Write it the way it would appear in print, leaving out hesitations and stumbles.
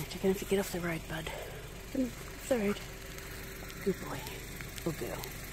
you're going to have to get off the road, bud. Come off the road. Good boy. Good girl.